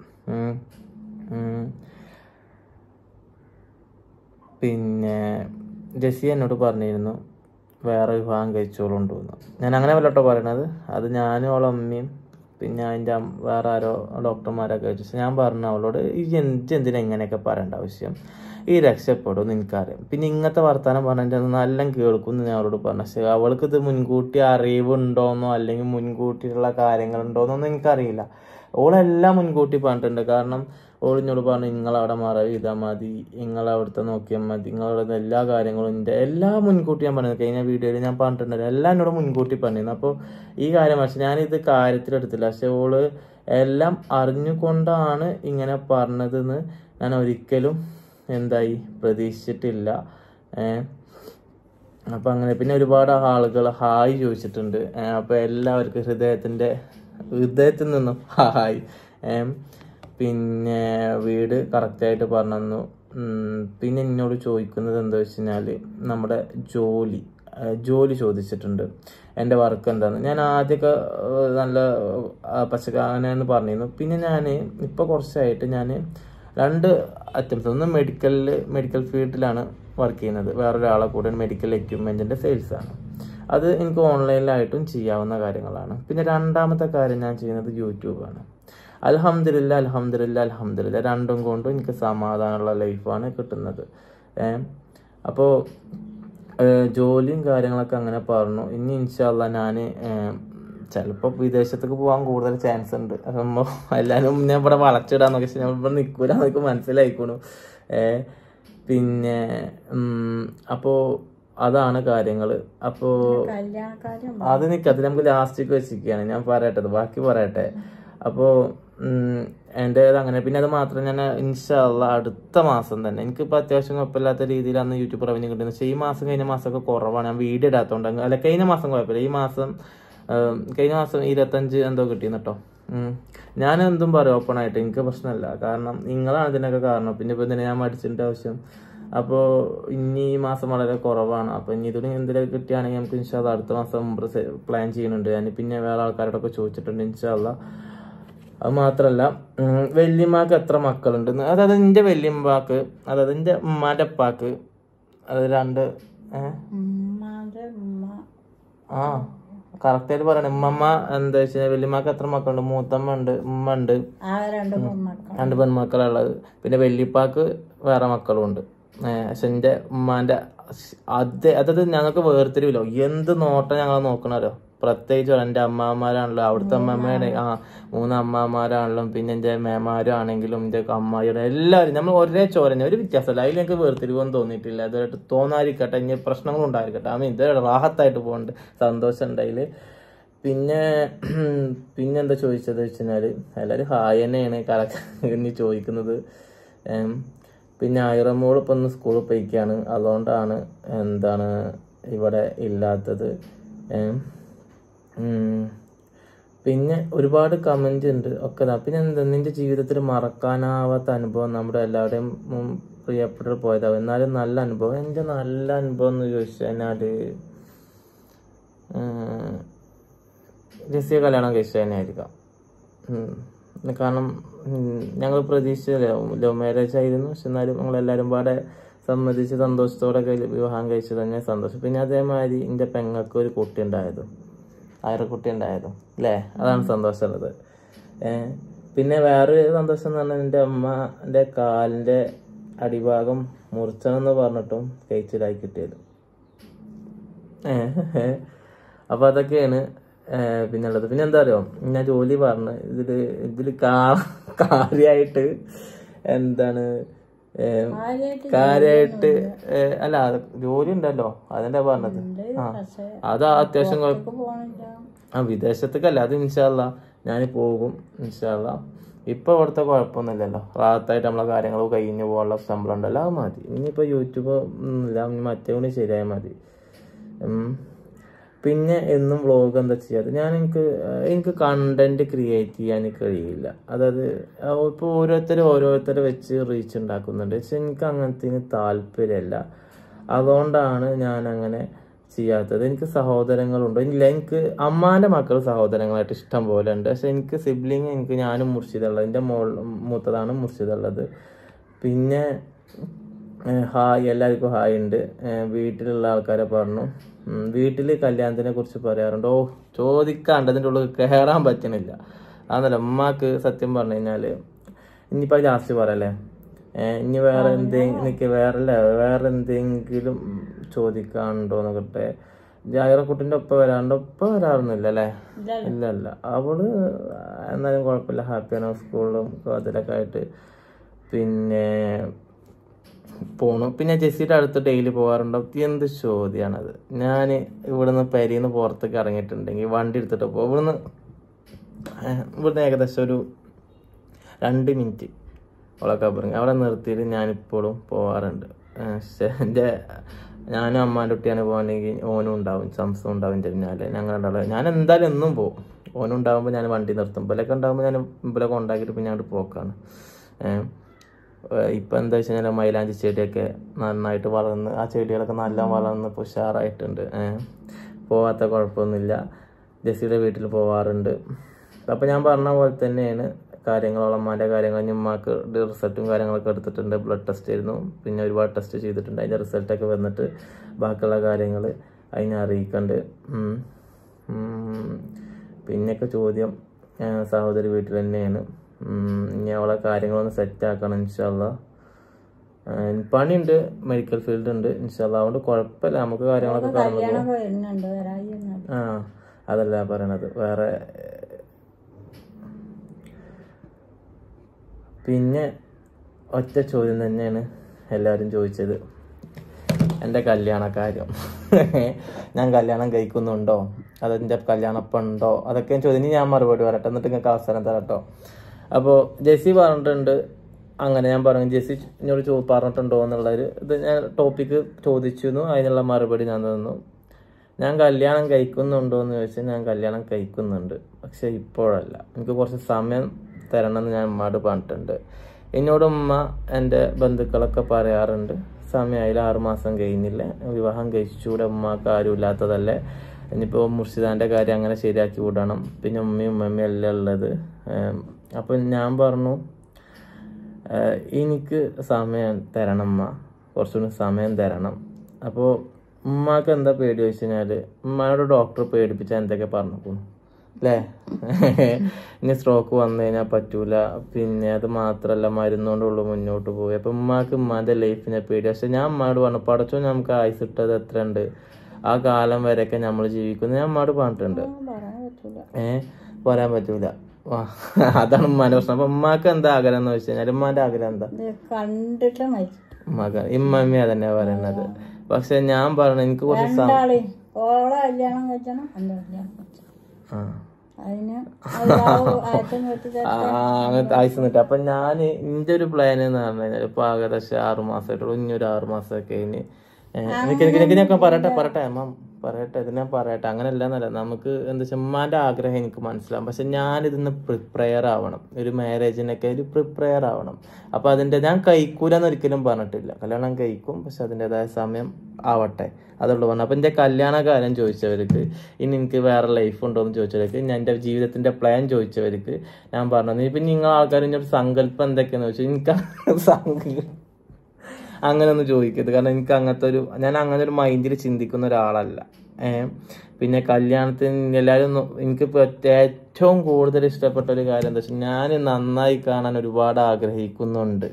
പിന്നെ ജെസ്സി എന്നോട് പറഞ്ഞിരുന്നു വേറെ വിവാഹം കഴിച്ചോളുണ്ടോന്ന്. ഞാൻ അങ്ങനെ വല്ലട്ടോ പറയണത്. അത് ഞാനും ഓളമ്മയും പിന്നെ അതിൻ്റെ വേറെ ആരോ ഡോക്ടർമാരൊക്കെ കഴിച്ചു. ഞാൻ പറഞ്ഞു അവളോട് എന്തിനാ ഇങ്ങനെയൊക്കെ പറയേണ്ട ആവശ്യം, ഈ രക്ഷപ്പെടുമെന്ന് എനിക്കറിയാം. പിന്നെ ഇങ്ങനത്തെ വർത്താനം പറഞ്ഞിട്ട് നല്ല കേൾക്കുമെന്ന് ഞാൻ അവളോട് പറഞ്ഞു. പക്ഷേ അവൾക്ക് ഇത് മുൻകൂട്ടി അറിവുണ്ടോന്നോ അല്ലെങ്കിൽ മുൻകൂട്ടിയുള്ള കാര്യങ്ങളുണ്ടോന്നൊന്നും എനിക്കറിയില്ല. ഓളെല്ലാം മുൻകൂട്ടി പറഞ്ഞിട്ടുണ്ട്. കാരണം ഓളിനോട് പറഞ്ഞു നിങ്ങളവിടെ മറവ് ചെയ്താൽ മതി, നിങ്ങളവിടുത്തെ നോക്കിയാൽ മതി, നിങ്ങളവിടെ എല്ലാ കാര്യങ്ങളും എല്ലാം മുൻകൂട്ടി ഞാൻ പറഞ്ഞത്. കഴിഞ്ഞ വീഡിയോയിൽ ഞാൻ പറഞ്ഞിട്ടുണ്ടായിരുന്നു എല്ലാം എന്നോട് മുൻകൂട്ടി പറഞ്ഞിരുന്നു. അപ്പോൾ ഈ കാര്യം പക്ഷെ ഞാനിത് കാര്യത്തിലെടുത്തില്ല. പക്ഷെ ഓള് എല്ലാം അറിഞ്ഞുകൊണ്ടാണ് ഇങ്ങനെ പറഞ്ഞതെന്ന് ഞാൻ ഒരിക്കലും പ്രതീക്ഷിച്ചിട്ടില്ല. അപ്പം അങ്ങനെ പിന്നെ ഒരുപാട് ആളുകൾ ഹായ് ചോദിച്ചിട്ടുണ്ട്. അപ്പോൾ എല്ലാവർക്കും ഹൃദയത്തിൽ നിന്നും ഹായ്. പിന്നെ വീട് കറക്റ്റായിട്ട് പറഞ്ഞു. പിന്നെ എന്നോട് ചോദിക്കുന്നത് എന്താ വെച്ച് കഴിഞ്ഞാൽ നമ്മുടെ ജോലി ചോദിച്ചിട്ടുണ്ട്. എൻ്റെ വർക്ക് എന്താണെന്ന്. ഞാൻ ആദ്യമൊക്കെ നല്ല പച്ചക്കാനെന്ന് പറഞ്ഞിരുന്നു. പിന്നെ ഞാൻ ഇപ്പോൾ കുറച്ചായിട്ട് ഞാൻ 2 അറ്റംപ്റ്റ്സ്. ഒന്ന് മെഡിക്കൽ ഫീൽഡിലാണ് വർക്ക് ചെയ്യുന്നത്. വേറൊരാളെ കൂടെ മെഡിക്കൽ എക്യുപ്മെൻറ്റിൻ്റെ സെയിൽസാണ്. അത് എനിക്ക് ഓൺലൈനിലായിട്ടും ചെയ്യാവുന്ന കാര്യങ്ങളാണ്. പിന്നെ രണ്ടാമത്തെ കാര്യം ഞാൻ ചെയ്യുന്നത് യൂട്യൂബാണ്. അൽഹംദുലില്ലാ രണ്ടും കൊണ്ടും എനിക്ക് സമാധാനമുള്ള ലൈഫാണ് കിട്ടുന്നത്. അപ്പോൾ ജോലിയും കാര്യങ്ങളൊക്കെ അങ്ങനെ പറഞ്ഞു. ഇനി ഇൻഷാ അല്ലാഹ് ഞാൻ ചിലപ്പോൾ വിദേശത്തേക്ക് പോകാൻ കൂടുതൽ ചാൻസ് ഉണ്ട്. അപ്പോൾ എല്ലാവരും ഞാൻ ഇവിടെ വളച്ചിടാന്നൊക്കെ ഞാൻ ഇവിടെ നിൽക്കൂലെന്നൊക്കെ മനസ്സിലായിക്കോണു. പിന്നെ അപ്പോൾ അതാണ് കാര്യങ്ങൾ. അപ്പോൾ അത് നമുക്ക് ലാസ്റ്റിക്ക് വെച്ചിരിക്കുകയാണ്. ഞാൻ ബാക്കി പറയട്ടെ. അപ്പോൾ എൻ്റേത് അങ്ങനെ. പിന്നെ അത് മാത്രം ഞാൻ ഇൻഷാ അല്ലാഹ് അടുത്ത മാസം തന്നെ എനിക്കിപ്പോൾ അത്യാവശ്യം കുഴപ്പമില്ലാത്ത രീതിയിലാണ് യൂട്യൂബ് റവന്യൂ കിട്ടുന്നത്. പക്ഷേ ഈ മാസം കഴിഞ്ഞ മാസമൊക്കെ കുറവാണ്. ഞാൻ വീഡിയോ ഇടാത്തതുകൊണ്ട്. അല്ല, കഴിഞ്ഞ മാസം കുഴപ്പമില്ല. കഴിഞ്ഞ മാസം 25 എന്തോ കിട്ടിയെന്ന് കേട്ടോ. ഞാൻ എന്തും പറയും ഓപ്പണായിട്ട്, എനിക്ക് പ്രശ്നമല്ല. കാരണം നിങ്ങളാണ് ഇതിനൊക്കെ കാരണം. പിന്നെ ഇപ്പോൾ ഇതിനെ ഞാൻ മടിച്ചിട്ട് ആവശ്യം. അപ്പോൾ ഇനി ഈ മാസം വളരെ കുറവാണ്. അപ്പോൾ ഇനി ഇതിന് എന്തെങ്കിലും കിട്ടുകയാണെങ്കിൽ നമുക്ക് ഇൻഷാ അല്ലാഹ് അടുത്ത മാസം പ്ലാൻ ചെയ്യുന്നുണ്ട് ഞാൻ. പിന്നെ വേറെ ആൾക്കാരോടൊക്കെ ചോദിച്ചിട്ടുണ്ട് ഇൻഷാ അല്ലാഹ്. അത് മാത്രമല്ല വല്യമ്മക്ക് എത്ര മക്കളുണ്ട്, അതായത് എൻ്റെ വല്യമ്മക്ക്, അതായത് എൻ്റെ ഉമ്മാൻ്റെ ഉപ്പാക്ക്, അത് 2 കറക്റ്റായിട്ട് പറയണേ. ഉമ്മമ്മ എന്താ വെച്ചാൽ വല്യമ്മക്ക് എത്ര മക്കളുണ്ട്? മൂത്തമ്മ ഉണ്ട്, ഉമ്മ ഉണ്ട്, 2 പെൺമക്കളുള്ളത്. പിന്നെ വല്യപ്പാക്ക് വേറെ മക്കളും ഉണ്ട്. പക്ഷെ എൻ്റെ ഉമ്മാൻ്റെ അതായത് ഞങ്ങൾക്ക് വേർതിരിവില്ലോ. എന്ത് നോട്ടം ഞങ്ങൾ നോക്കണമല്ലോ. പ്രത്യേകിച്ച് എൻ്റെ അമ്മാമാരാണല്ലോ, അവിടുത്തെ അമ്മമ്മയുടെ 3 അമ്മമാരാണല്ലോ. പിന്നെ എൻ്റെ മേമാരും ആണെങ്കിലും എൻ്റെ അമ്മായിയുടെ എല്ലാവരും നമ്മൾ ഒരേ ചോരഞ്ഞ ഒരു വ്യത്യാസമല്ല. അതിൽ എനിക്ക് വേർതിരിവൊന്നും തോന്നിയിട്ടില്ല. ഇതായിട്ട് തോന്നാതിരിക്കട്ടെ, ഇനി പ്രശ്നങ്ങളും ഉണ്ടായിരിക്കട്ടെ. ഇത് റാഹത്തായിട്ട് പോകുന്നുണ്ട്, സന്തോഷം ഉണ്ടായില്. പിന്നെന്താ ചോദിച്ചത് വെച്ച് കഴിഞ്ഞാൽ എല്ലാവരും ഹായ് തന്നെയാണ് ഇനി ചോദിക്കുന്നത്. പിന്നെ ആയിരമോൾ ഇപ്പം ഒന്ന് സ്കൂളിൽ പോയിക്കാണ്, അതുകൊണ്ടാണ് ഇവിടെ ഇല്ലാത്തത്. പിന്നെ ഒരുപാട് കമന്റ് ഉണ്ട് ഒക്കെ. പിന്നെ എന്താ നിന്റെ ജീവിതത്തിൽ മറക്കാനാവാത്ത അനുഭവം നമ്മുടെ എല്ലാവരുടെയും പ്രിയപ്പെട്ട പോയതാവും, എന്നാലും നല്ല അനുഭവം. എൻ്റെ നല്ല അനുഭവം എന്ന് ചോദിച്ചു കഴിഞ്ഞാല് ജെസ്സിയെ കല്യാണം കഴിച്ചു തന്നെ ആയിരിക്കാം. കാരണം ഞങ്ങൾ പ്രതീക്ഷിച്ച ലവ് മാരേജ് ആയിരുന്നു. പക്ഷെ എന്നാലും ഞങ്ങളെല്ലാവരും പാടെ സമ്മതിച്ച് സന്തോഷത്തോടെ വിവാഹം കഴിച്ചു തന്നെ സന്തോഷം. പിന്നെ അതേമാതിരി എൻ്റെ പെങ്ങൾക്ക് ഒരു കുട്ടി ഉണ്ടായതും കുട്ടി ഉണ്ടായതും അല്ലേ, അതാണ് സന്തോഷമുള്ളത്. പിന്നെ വേറൊരു സന്തോഷം എന്ന് പറഞ്ഞാൽ എൻ്റെ അമ്മൻ്റെ കാലിൻ്റെ അടിഭാഗം മുറിച്ചണം എന്ന് പറഞ്ഞിട്ടും കഴിച്ചിലായി കിട്ടിയത്. അപ്പൊ അതൊക്കെയാണ് പിന്നുള്ളത്. പിന്നെ എന്താ അറിയോ, ഞാൻ ജോലി പറഞ്ഞ് ഇതില് കാര്യമായിട്ട് എന്താണ് കാര്യമായിട്ട് അല്ല, ജോലി ഉണ്ടല്ലോ അതിന്റെ പറഞ്ഞത്. അത് അത്യാവശ്യം വിദേശത്തേക്കല്ല, അത് ഇൻഷാല്ലാ ഞാൻ പോകും ഇൻഷാല്ലാ. ഇപ്പൊ ഇവിടുത്തെ കുഴപ്പമൊന്നുമില്ലല്ലോ, റാഹത്തായിട്ട് നമ്മളെ കാര്യങ്ങൾ കഴിഞ്ഞു പോകാനുള്ള ശമ്പളം ഉണ്ടല്ലോ, അത് മതി. ഇനിയിപ്പോ യൂട്യൂബ് ഇല്ല, മറ്റേ കൂടി ശരിയായാൽ മതി. പിന്നെ എന്നും വ്ളോഗ് എന്താ ചെയ്യാതെ എനിക്ക് കണ്ടന്റ് ക്രിയേറ്റ് ചെയ്യാൻ കഴിയില്ല. അതായത് ഇപ്പോൾ ഓരോരുത്തരെ വെച്ച് റീച്ച് ഉണ്ടാക്കുന്നുണ്ട്. പക്ഷെ എനിക്ക് അങ്ങനത്തെ താല്പര്യമല്ല. അതുകൊണ്ടാണ് ഞാൻ അങ്ങനെ ചെയ്യാത്തത്. എനിക്ക് സഹോദരങ്ങളുണ്ട്, ഇല്ല എനിക്ക് അമ്മാന്റെ മക്കൾ സഹോദരങ്ങളായിട്ട് ഇഷ്ടം പോലെ ഉണ്ട്. പക്ഷെ എനിക്ക് സിബ്ലിങ് ഞാനും മുർഷിദുള്ളത്, എൻ്റെ മൂത്തതാണ് മുർഷിദുള്ളത്. പിന്നെ ഹായ്, എല്ലാവർക്കും ഹായ് ഉണ്ട്. വീട്ടിലുള്ള ആൾക്കാരെ പറഞ്ഞു. വീട്ടിൽ കല്യാണത്തിനെ കുറിച്ച് പറയാറുണ്ട്. ചോദിക്കാണ്ട് അതിൻ്റെ ഉള്ളിൽ കയറാൻ പറ്റണില്ല. അതല്ല ഉമ്മാക്ക് സത്യം പറഞ്ഞു കഴിഞ്ഞാല് ഇനിയിപ്പോ ലാസ്റ്റ് പറയല്ലേ, ഇനി വേറെ എന്തെങ്കിലും ചോദിക്കാനുണ്ടോ എന്നൊക്കെ. ജാഹിറക്കുട്ടിന്റെ ഒപ്പം വരാറൊന്നുമില്ല അല്ലേ? ഇല്ല. അവള് എന്നാലും കുഴപ്പമില്ല, ഹാപ്പിയാണ്, സ്കൂളിലും അതിലൊക്കെ ആയിട്ട് പിന്നെ പോണു. പിന്നെ ജെസ്സിയുടെ അടുത്ത് ഡെയിലി പോകാറുണ്ടോ? എന്ത് ചോദ്യമാണത്. ഞാൻ ഇവിടുന്ന് പെരിന്ന് പുറത്തേക്ക് ഇറങ്ങിയിട്ടുണ്ടെങ്കിൽ വണ്ടി എടുത്തിട്ട് പോകും. ഇവിടുന്ന് ഏകദേശം ഒരു 2 മിനിറ്റ് അവളൊക്കെ പറഞ്ഞു അവിടെ നിർത്തിയിട്ട് ഞാനിപ്പോഴും പോകാറുണ്ട്. ഞാനും അമ്മാൻ്റെ കുട്ടിയാണ് പോകണമെങ്കിൽ ഓനും ഉണ്ടാവും, സംസം ഉണ്ടാവും എൻ്റെ പിന്നാലെ. ഞങ്ങളുണ്ടാവും. ഞാൻ എന്തായാലും എന്നും പോകും. ഓനും ഉണ്ടാകുമ്പോൾ ഞാൻ വണ്ടി നിർത്തും. ഇവലൊക്കെ ഉണ്ടാകുമ്പോൾ ഞാൻ ഇവലൊക്കെ ഉണ്ടാക്കിയിട്ട് പിന്നെ അങ്ങോട്ട് പോക്കാണ്. ഇപ്പം എന്താ വെച്ച് കഴിഞ്ഞാൽ മൈലാഞ്ചി ചെടിയൊക്കെ നന്നായിട്ട് വളർന്ന്, ആ ചെടികളൊക്കെ നല്ല വളർന്ന് ഉഷാറായിട്ടുണ്ട്. പോകാത്ത കുഴപ്പമൊന്നുമില്ല. ജെസ്സിയുടെ വീട്ടിൽ പോവാറുണ്ട്. അപ്പം ഞാൻ പറഞ്ഞ പോലെ തന്നെയാണ് കാര്യങ്ങൾ. അമ്മാൻ്റെ കാര്യങ്ങൾ ഉമ്മാക്ക് റിസൾട്ടും കാര്യങ്ങളൊക്കെ എടുത്തിട്ടുണ്ട്. ബ്ലഡ് ടെസ്റ്റ് ആയിരുന്നു, പിന്നെ ഒരുപാട് ടെസ്റ്റ് ചെയ്തിട്ടുണ്ട്. അതിൻ്റെ റിസൾട്ടൊക്കെ വന്നിട്ട് ബാക്കിയുള്ള കാര്യങ്ങൾ അതിനെ അറിയിക്കുന്നുണ്ട്. പിന്നെയൊക്കെ ചോദ്യം സഹോദരി വീട്ടിൽ തന്നെയാണ്. ഇനി അവളെ കാര്യങ്ങളൊന്ന് സെറ്റാക്കണം ഇൻഷാല്ലാ. പണിയുണ്ട്, മെഡിക്കൽ ഫീൽഡ് ഉണ്ട് ഇൻഷാല്ലാ. അതുകൊണ്ട് കുഴപ്പമില്ല, നമുക്ക് കാര്യങ്ങളൊക്കെ അതല്ല പറയണത്. വേറെ പിന്നെ ഒറ്റ ചോദ്യം തന്നെയാണ് എല്ലാവരും ചോദിച്ചത്, എൻ്റെ കല്യാണക്കാര്യം. ഞാൻ കല്യാണം കഴിക്കുന്നുണ്ടോ, അതെൻ്റെ കല്യാണപ്പം ഉണ്ടോ, അതൊക്കെ ചോദ്യം. ഞാൻ മറുപടി പറയട്ടെ, എന്നിട്ട് നിങ്ങൾക്ക് അവസരം തരട്ടോ. അപ്പോൾ ജെസ്സി പറഞ്ഞിട്ടുണ്ട് അങ്ങനെ. ഞാൻ പറഞ്ഞു ജെസ്സി എന്നോട് പറഞ്ഞിട്ടുണ്ടോ എന്നുള്ളൊരു ഇത് ഞാൻ ടോപ്പിക്ക് ചോദിച്ചിരുന്നു. അതിനുള്ള മറുപടി ഞാൻ തന്നു. ഞാൻ കല്യാണം കഴിക്കുന്നുണ്ടോ എന്ന് ചോദിച്ചാൽ ഞാൻ കല്യാണം കഴിക്കുന്നുണ്ട്, പക്ഷെ ഇപ്പോഴല്ല. എനിക്ക് കുറച്ച് സമയം തരണമെന്ന് ഞാൻ ഉമ്മയോട് പറഞ്ഞിട്ടുണ്ട്. എന്നോട് ഉമ്മ എൻ്റെ ബന്ധുക്കളൊക്കെ പറയാറുണ്ട്, സമയമായില്ല, 6 മാസം കഴിഞ്ഞില്ല, വിവാഹം കഴിച്ചുകൂടെ, ഉമ്മക്ക് ആരും ഇല്ലാത്തതല്ലേ, ഇനിയിപ്പോൾ മുർഷിദാൻ്റെ കാര്യം അങ്ങനെ ശരിയാക്കി വിടണം, പിന്നെ ഉമ്മയും എല്ലാം ഉള്ളത്. അപ്പം ഞാൻ പറഞ്ഞു എനിക്ക് സമയം തരണം ഉമ്മ, കുറച്ചുകൂടി സമയം തരണം. അപ്പോൾ ഉമ്മക്ക് എന്താ പേടി വെച്ച് കഴിഞ്ഞാൽ ഉമ്മയോട് ഡോക്ടർ പേടിപ്പിച്ചാൽ എന്തൊക്കെ പറഞ്ഞു അല്ലേ? ഇനി സ്ട്രോക്ക് വന്നു കഴിഞ്ഞാൽ പറ്റൂല, പിന്നെ അത് മാത്രമല്ല മരുന്നുകൊണ്ടുള്ളൂ മുന്നോട്ട് പോയി. അപ്പം ഉമ്മാക്ക് ഉമ്മാൻ്റെ ലൈഫിനെ പേടി. പക്ഷെ ഞാൻ ഉമ്മയോട് പറഞ്ഞു പടച്ചോ നമുക്ക് ആയുസ് ഇട്ടത് എത്ര ഉണ്ട്, ആ കാലം വരെയൊക്കെ നമ്മൾ ജീവിക്കുന്നു ഞാൻ ഉമ്മയോട് പറഞ്ഞിട്ടുണ്ട്. പറയാൻ പറ്റൂല, അതാണ് ഉമ്മാന്റെ പ്രശ്നം. അപ്പൊ ഉമ്മാക്ക് എന്താ ആഗ്രഹം എന്ന് വെച്ച് കഴിഞ്ഞാൽ ഉമ്മാന്റെ ആഗ്രഹം എന്താ, ഉമ്മാക്ക് ഇമ്മമ്മ അതന്നെയാ പറയണത്. പക്ഷെ ഞാൻ പറഞ്ഞു എനിക്ക് കുറച്ച് അങ്ങനത്തെ ആയുസ് നിട്ട്. അപ്പൊ ഞാൻ എന്റെ ഒരു പ്ലാൻ എന്ന് പറഞ്ഞു കഴിഞ്ഞാൽ ഇപ്പൊ ഏകദേശം 6 മാസമായിട്ടുള്ളൂ. ഇനി ഒരു 6 മാസമൊക്കെ കഴിഞ്ഞ് എനിക്ക് പറയട്ടെ പറയട്ടെ, ഇത് ഞാൻ പറയട്ടെ. അങ്ങനെയല്ല എന്നല്ല, നമുക്ക് എന്താ വെച്ചാൽ ഉമ്മാൻ്റെ ആഗ്രഹം എനിക്ക് മനസ്സിലാവും. പക്ഷെ ഞാനിതിന്ന് പ്രിപ്പയർ ആവണം, ഒരു മാരേജിനൊക്കെ ഒരു പ്രിപ്പയർ ആവണം. അപ്പോൾ അതിൻ്റെ ഞാൻ കഴിക്കൂലെന്ന് ഒരിക്കലും പറഞ്ഞിട്ടില്ല. കല്യാണം കഴിക്കും, പക്ഷെ അതിൻ്റെതായ സമയം ആവട്ടെ, അതുള്ളൂ പറഞ്ഞു. അപ്പം എൻ്റെ കല്യാണകാലം ചോദിച്ചവർക്ക്, ഇനി എനിക്ക് വേറെ ലൈഫ് ഉണ്ടോ എന്ന് ചോദിച്ചവർക്ക്, ഞാൻ എൻ്റെ ജീവിതത്തിൻ്റെ പ്ലാൻ ചോദിച്ചവർക്ക് ഞാൻ പറഞ്ഞു. ഇപ്പം നിങ്ങൾ ആൾക്കാർ ഇങ്ങോട്ട് സങ്കല്പം എന്തൊക്കെയാണെന്ന് ചോദിച്ചു. എനിക്ക് അങ്ങനെ ഒന്നും ചോദിക്കരുത്. കാരണം എനിക്ക് ഞാൻ അങ്ങനെ ഒരു മൈൻഡിൽ ചിന്തിക്കുന്ന ഒരാളല്ല. പിന്നെ കല്യാണത്തിന് എല്ലാവരും എനിക്കിപ്പോൾ ഏറ്റവും കൂടുതൽ ഇഷ്ടപ്പെട്ട ഒരു കാര്യം എന്താ വെച്ചാൽ, ഞാൻ നന്നായി കാണാൻ ഒരുപാട് ആഗ്രഹിക്കുന്നുണ്ട്.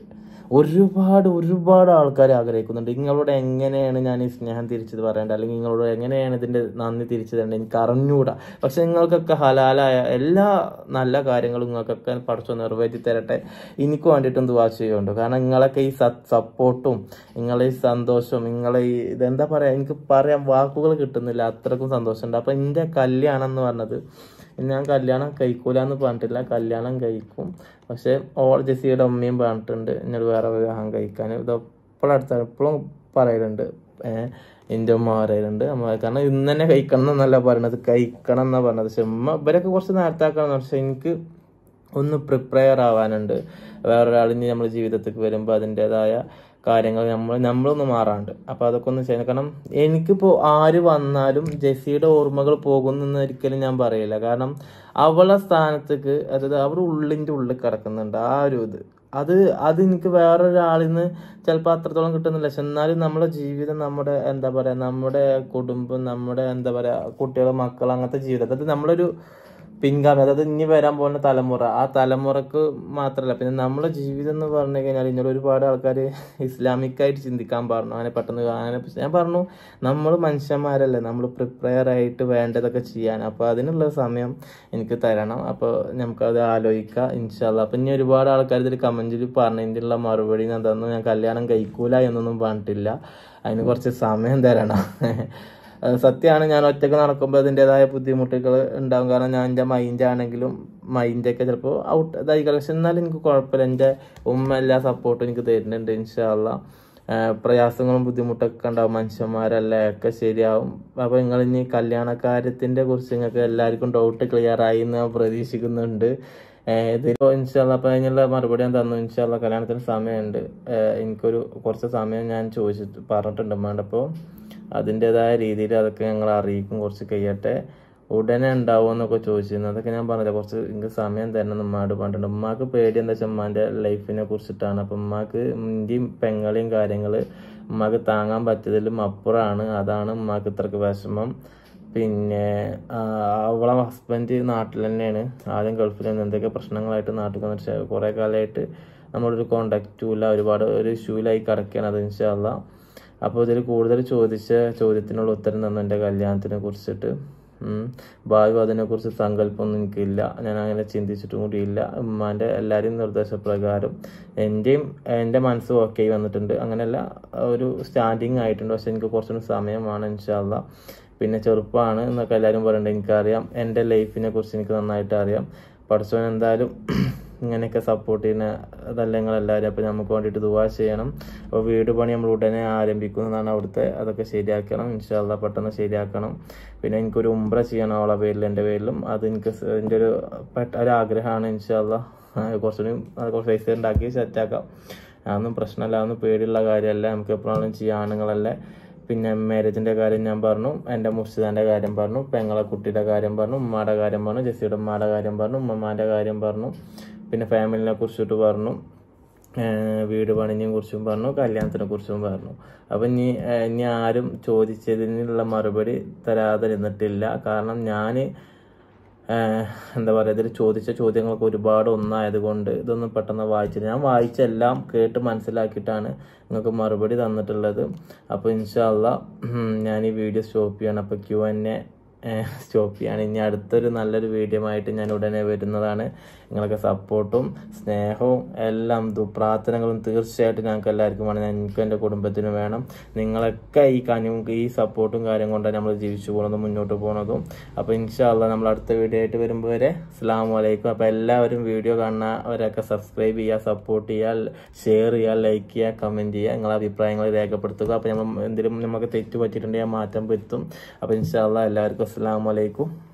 ഒരുപാട് ആൾക്കാർ ആഗ്രഹിക്കുന്നുണ്ട്. നിങ്ങളോട് എങ്ങനെയാണ് ഞാൻ ഈ സ്നേഹം തിരിച്ചത് പറയേണ്ടത്, അല്ലെങ്കിൽ നിങ്ങളോട് എങ്ങനെയാണ് ഇതിൻ്റെ നന്ദി തിരിച്ചു തരേണ്ടത് എനിക്ക് അറിഞ്ഞുകൂടാ. പക്ഷെ നിങ്ങൾക്കൊക്കെ ഹലാലായ എല്ലാ നല്ല കാര്യങ്ങളും നിങ്ങൾക്കൊക്കെ പഠിച്ചു നിറവേറ്റി തരട്ടെ. എനിക്ക് വേണ്ടിയിട്ടും ദുആ ചെയ്യുന്നുണ്ട്. കാരണം നിങ്ങളൊക്കെ ഈ സപ്പോർട്ടും നിങ്ങളെ ഈ സന്തോഷവും നിങ്ങളെ ഈ ഇതെന്താ പറയുക, എനിക്ക് പറയാൻ വാക്കുകൾ കിട്ടുന്നില്ല, അത്രക്കും സന്തോഷമുണ്ട്. അപ്പം എൻ്റെ കല്യാണം എന്ന് പറഞ്ഞത്, ഞാൻ കല്യാണം കഴിക്കൂല എന്ന് പറഞ്ഞിട്ടില്ല, കല്യാണം കഴിക്കും. പക്ഷെ ജെസ്സിയുടെ അമ്മയും പറഞ്ഞിട്ടുണ്ട് എന്നോട് വേറെ വിവാഹം കഴിക്കാൻ. എപ്പോഴും പറയലുണ്ട്, എൻ്റെ ഉമ്മ പറയുന്നുണ്ട്. കാരണം ഇന്ന് തന്നെ കഴിക്കണം എന്നല്ല പറയണത്, കഴിക്കണം എന്നാണ് പറഞ്ഞത്. പക്ഷെ ഇവരൊക്കെ കുറച്ച് നേരത്തെ ആക്കണം. പക്ഷെ എനിക്ക് ഒന്ന് പ്രിപ്പയർ ആവാനുണ്ട്. വേറൊരാളിന് നമ്മുടെ ജീവിതത്തിലേക്ക് വരുമ്പോൾ അതിൻ്റെതായ കാര്യങ്ങൾ നമ്മളൊന്ന് മാറാണ്ട്. അപ്പോൾ അതൊക്കെ ഒന്ന് ചെയ്യണം. കാരണം എനിക്കിപ്പോൾ ആര് വന്നാലും ജെസ്സിയുടെ ഓർമ്മകൾ പോകുന്നെന്ന് ഒരിക്കലും ഞാൻ പറയില്ല. കാരണം അവളെ സ്ഥാനത്തേക്ക്, അതായത് അവരുടെ ഉള്ളിൻ്റെ ഉള്ളിൽ കിടക്കുന്നുണ്ട് ആ ഒരു അത് എനിക്ക് വേറൊരാളിൽ നിന്ന് ചിലപ്പോൾ അത്രത്തോളം കിട്ടുന്നില്ല. പക്ഷെ എന്നാലും നമ്മുടെ ജീവിതം, നമ്മുടെ എന്താ പറയുക, നമ്മുടെ കുടുംബം, നമ്മുടെ എന്താ പറയുക കുട്ടികൾ, മക്കൾ, അങ്ങനത്തെ ജീവിതം, അതായത് നമ്മളൊരു പിൻഗാമി, അതായത് ഇനി വരാൻ പോകുന്ന തലമുറ, ആ തലമുറക്ക് മാത്രമല്ല, പിന്നെ നമ്മളെ ജീവിതം എന്ന് പറഞ്ഞു കഴിഞ്ഞാൽ ഇന്നലെ ഒരുപാട് ആൾക്കാർ ഇസ്ലാമിക്കായിട്ട് ചിന്തിക്കാൻ പറഞ്ഞു. അങ്ങനെ പെട്ടെന്ന് ഞാൻ പറഞ്ഞു, നമ്മൾ മനുഷ്യന്മാരല്ലേ, നമ്മൾ പ്രിപ്പയർ ആയിട്ട് വേണ്ടതൊക്കെ ചെയ്യാൻ. അപ്പോൾ അതിനുള്ള സമയം എനിക്ക് തരണം. അപ്പോൾ നമുക്കത് ആലോചിക്കാം ഇൻഷാ അല്ലാഹ്. അപ്പം ഇനി ഒരുപാട് ആൾക്കാർ ഇതിൽ കമൻറ്റിൽ പറഞ്ഞതിൻ്റെ മറുപടി ഞാൻ തന്നു. ഞാൻ കല്യാണം കഴിക്കൂല എന്നൊന്നും പറഞ്ഞിട്ടില്ല, അതിന് കുറച്ച് സമയം തരണം. സത്യമാണ്, ഞാൻ ഒറ്റയ്ക്ക് നടക്കുമ്പോൾ അതിൻ്റെതായ ബുദ്ധിമുട്ടുകൾ ഉണ്ടാകും. കാരണം ഞാൻ എൻ്റെ മൈൻഡാണെങ്കിലും മൈൻഡൊക്കെ ചിലപ്പോൾ ഇതായിക്കാം. പക്ഷെ എന്നാലും എനിക്ക് കുഴപ്പമില്ല, എൻ്റെ ഉമ്മ എല്ലാ സപ്പോർട്ടും എനിക്ക് തരുന്നുണ്ട് ഇൻഷാ അല്ലാഹ്. പ്രയാസങ്ങളും ബുദ്ധിമുട്ടൊക്കെ ഉണ്ടാവും, മനുഷ്യന്മാരല്ലേ, ഒക്കെ ശരിയാവും. അപ്പോൾ നിങ്ങൾ ഇനി കല്യാണക്കാര്യത്തിൻ്റെ കുറിച്ച് നിങ്ങൾക്ക് എല്ലാവർക്കും ഡൗട്ട് ക്ലിയർ ആയി എന്ന് ഞാൻ പ്രതീക്ഷിക്കുന്നുണ്ട്. ഇതിപ്പോൾ ഇൻഷാ അല്ലാഹ്. അപ്പോൾ അതിനുള്ള മറുപടി ഞാൻ തന്നു. ഇൻഷാ അല്ലാഹ് കല്യാണത്തിന് സമയമുണ്ട്. എനിക്കൊരു കുറച്ച് സമയം ഞാൻ പറഞ്ഞിട്ടുണ്ട് വേണ്ട. അപ്പോൾ അതിൻ്റെതായ രീതിയിൽ അതൊക്കെ ഞങ്ങൾ അറിയിക്കും. കുറച്ച് കഴിയട്ടെ, ഉടനെ ഉണ്ടാവും എന്നൊക്കെ ചോദിച്ചിരുന്നു. അതൊക്കെ ഞാൻ പറഞ്ഞില്ല, കുറച്ച് എനിക്ക് സമയം തരണം ഉമ്മാട് പറഞ്ഞിട്ടുണ്ട്. ഉമ്മാക്ക് പേടി എന്താ വെച്ചാൽ ഉമ്മാൻ്റെ ലൈഫിനെ കുറിച്ചിട്ടാണ്. അപ്പം ഉമ്മാക്ക് ഇന്ത്യയും പെങ്ങളെയും കാര്യങ്ങൾ ഉമ്മാക്ക് താങ്ങാൻ പറ്റിയതിലും അപ്പുറമാണ്. അതാണ് ഉമ്മാക്ക് ഇത്രക്ക് വിഷമം. പിന്നെ അവളെ ഹസ്ബൻഡ് നാട്ടിൽ തന്നെയാണ്, ആദ്യം ഗൾഫിൽ നിന്ന് എന്തൊക്കെ പ്രശ്നങ്ങളായിട്ട് നാട്ടിൽ വന്നിട്ട് കുറേ കാലമായിട്ട് നമ്മളൊരു കോണ്ടാക്റ്റും ഇല്ല, ഒരുപാട് ഒരു ഇഷ്യൂലായി കിടക്കുകയാണ്. അത് ഇൻഷാ അല്ലാഹ്. അപ്പോൾ ഇതിൽ കൂടുതൽ ചോദ്യത്തിനുള്ള ഉത്തരം തന്നു എൻ്റെ കല്യാണത്തിനെ കുറിച്ചിട്ട്. ഭാവി അതിനെക്കുറിച്ച് സങ്കല്പമൊന്നും എനിക്കില്ല, ഞാൻ അങ്ങനെ ചിന്തിച്ചിട്ടും കൂടിയില്ല. ഉമ്മാൻ്റെ എല്ലാവരെയും നിർദ്ദേശപ്രകാരം എൻ്റെ മനസ്സ് ഓക്കെ വന്നിട്ടുണ്ട്. അങ്ങനെയല്ല, ഒരു സ്റ്റാൻഡിങ് ആയിട്ടുണ്ട്. പക്ഷെ എനിക്ക് കുറച്ചുകൂടി സമയമാണ് ഇൻഷാ അല്ലാഹ്. പിന്നെ ചെറുപ്പമാണ് എന്നൊക്കെ എല്ലാവരും പറയുന്നുണ്ട്. എനിക്കറിയാം, എൻ്റെ ലൈഫിനെ കുറിച്ച് എനിക്ക് നന്നായിട്ട് അറിയാം. പഠിച്ചവൻ എന്തായാലും ഇങ്ങനെയൊക്കെ സപ്പോർട്ട് ചെയ്യുന്ന അതല്ല നിങ്ങളെല്ലാവരും. അപ്പോൾ നമുക്ക് വേണ്ടിയിട്ട് ദുആ ചെയ്യണം. അപ്പോൾ വീട് പണി നമ്മൾ ഉടനെ ആരംഭിക്കുന്നതാണ് അവിടുത്തെ, അതൊക്കെ ശരിയാക്കണം ഇൻഷാ അല്ലാഹ്, പെട്ടെന്ന് ശരിയാക്കണം. പിന്നെ എനിക്കൊരു ഉംറ ചെയ്യണം അവളെ പേരിൽ, എൻ്റെ പേരിലും. അത് എനിക്ക് എൻ്റെ ഒരു ആഗ്രഹമാണ് ഇൻഷാ അല്ലാഹ്. കുറച്ച് പൈസ ഉണ്ടാക്കി സെറ്റാക്കാം, അതൊന്നും പ്രശ്നമല്ല, അതൊന്നും പേടിയുള്ള കാര്യമല്ല. നമുക്ക് എപ്പോഴാണെങ്കിലും ചെയ്യാം, ആണുങ്ങളല്ലേ. പിന്നെ മാരേജിൻ്റെ കാര്യം ഞാൻ പറഞ്ഞു, എൻ്റെ മുർഷിദാൻ്റെ കാര്യം പറഞ്ഞു, പെങ്ങളെ കുട്ടിയുടെ കാര്യം പറഞ്ഞു, ഉമ്മയുടെ കാര്യം പറഞ്ഞു, ജെസ്സിയുടെ ഉമ്മയുടെ കാര്യം പറഞ്ഞു, ഉമ്മമാൻ്റെ കാര്യം പറഞ്ഞു, പിന്നെ ഫാമിലിനെ കുറിച്ചിട്ട് പറഞ്ഞു, വീട് പണിനെ കുറിച്ചും പറഞ്ഞു, കല്യാണത്തിനെ കുറിച്ചും പറഞ്ഞു. അപ്പം ഇനി ആരും ചോദിച്ചതിനുള്ള മറുപടി തരാതെ ഇരുന്നിട്ടില്ല. കാരണം ഞാൻ എന്താ പറയുക, ഇതിൽ ചോദിച്ച ചോദ്യങ്ങളൊക്കെ ഒരുപാട് ഒന്നായതുകൊണ്ട് ഇതൊന്നും പെട്ടെന്ന് വായിച്ചില്ല. ഞാൻ വായിച്ചെല്ലാം കേട്ട് മനസ്സിലാക്കിയിട്ടാണ് നിങ്ങൾക്ക് മറുപടി തന്നിട്ടുള്ളത്. അപ്പോൾ ഇൻഷാ അല്ലാഹ് ഞാൻ ഈ വീഡിയോ സ്റ്റോപ്പ് ചെയ്യണം. അപ്പോൾ Q&A സ്റ്റോപ്പ് ചെയ്യാണ്. ഇനി അടുത്തൊരു നല്ലൊരു വീഡിയോ ആയിട്ട് ഞാൻ ഉടനെ വരുന്നതാണ്. നിങ്ങളൊക്കെ സപ്പോർട്ടും സ്നേഹവും എല്ലാം പ്രാർത്ഥനകളും തീർച്ചയായിട്ടും ഞങ്ങൾക്ക് എല്ലാവർക്കും വേണം. എനിക്കും എൻ്റെ കുടുംബത്തിനും വേണം. നിങ്ങളൊക്കെ ഈ കനിവും ഈ സപ്പോർട്ടും കാര്യം കൊണ്ടാണ് നമ്മൾ ജീവിച്ചു പോകുന്നതും മുന്നോട്ട് പോകുന്നതും. അപ്പോൾ ഇൻഷാ അല്ലാഹ് നമ്മൾ അടുത്ത വീഡിയോ ആയിട്ട് വരുമ്പോൾ വരെ അസ്സലാമു അലൈക്കും. അപ്പോൾ എല്ലാവരും വീഡിയോ കാണുന്നവരൊക്കെ സബ്സ്ക്രൈബ് ചെയ്യുക, സപ്പോർട്ട് ചെയ്യുക, ഷെയർ ചെയ്യുക, ലൈക്ക് ചെയ്യുക, കമൻറ്റ് ചെയ്യുക, നിങ്ങളുടെ അഭിപ്രായങ്ങൾ രേഖപ്പെടുത്തുക. അപ്പോൾ നമ്മൾ എന്തെങ്കിലും നമുക്ക് തെറ്റ് പറ്റിയിട്ടുണ്ടെങ്കിൽ മാറ്റം വരുത്തും. അപ്പോൾ ഇൻഷാ അല്ലാഹ് എല്ലാവർക്കും അസ്സലാമു അലൈക്കും